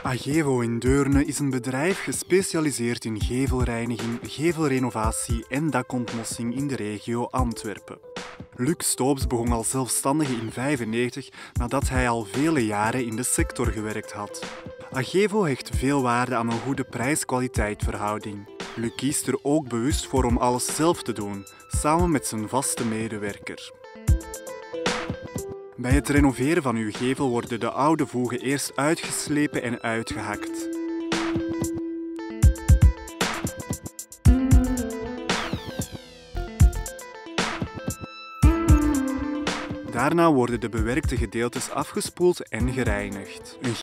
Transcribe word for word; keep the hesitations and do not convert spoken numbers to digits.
Agevo in Deurne is een bedrijf gespecialiseerd in gevelreiniging, gevelrenovatie en dakontmossing in de regio Antwerpen. Luc Stoops begon als zelfstandige in negentien vijfennegentig nadat hij al vele jaren in de sector gewerkt had. Agevo hecht veel waarde aan een goede prijs-kwaliteit verhouding. Luc kiest er ook bewust voor om alles zelf te doen, samen met zijn vaste medewerker. Bij het renoveren van uw gevel worden de oude voegen eerst uitgeslepen en uitgehakt. Daarna worden de bewerkte gedeeltes afgespoeld en gereinigd. Een